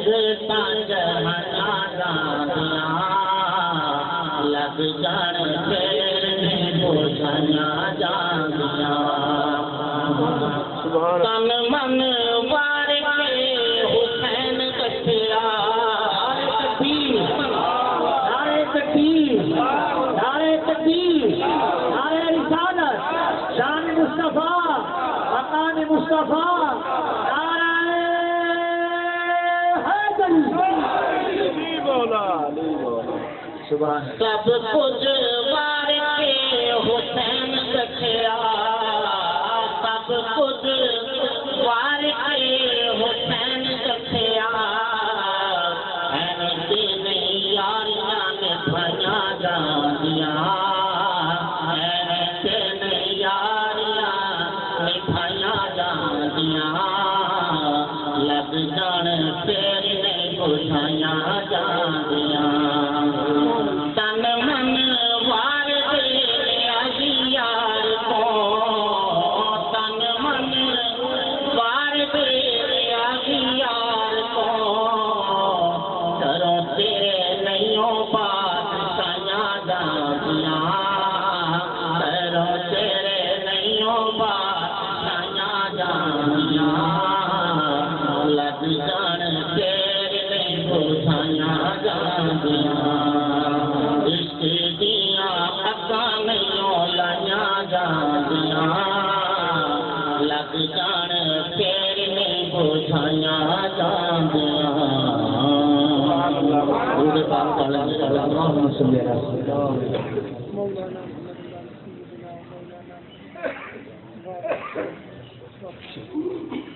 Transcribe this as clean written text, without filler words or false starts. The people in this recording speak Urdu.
لگ جان تیرے بوجھائیاں جاندیاں تن من وار کے حسین کٹیا نعرہ تکبیر نعرہ تکبیر نعرہ رسالت شان مصطفیٰ مقام مصطفیٰ سب کچھ وار کے حسین رکھیا سب کچھ وار کے حسین رکھیا دین یاریاں نبھائیاں جاندیاں دین یاریاں نبھائیاں جاندیاں لگ جان تیرے بوجھائیاں جاندیاں تن من وار دے یار کو تن من وار دے یار کو کرو تیرے نہیں بات سیاں جاندیاں کرو تیرے نہیں بات سیاں جاندیاں لگ جان تیرے نہیں بوجھائیاں جاندیاں عشق دیاں اگاں نہیں لائیاں جاندیاں لگ جان تیرے نہیں بوجھائیاں جاندیاں درود پاک پڑھ اللہم صلی علی سیدنا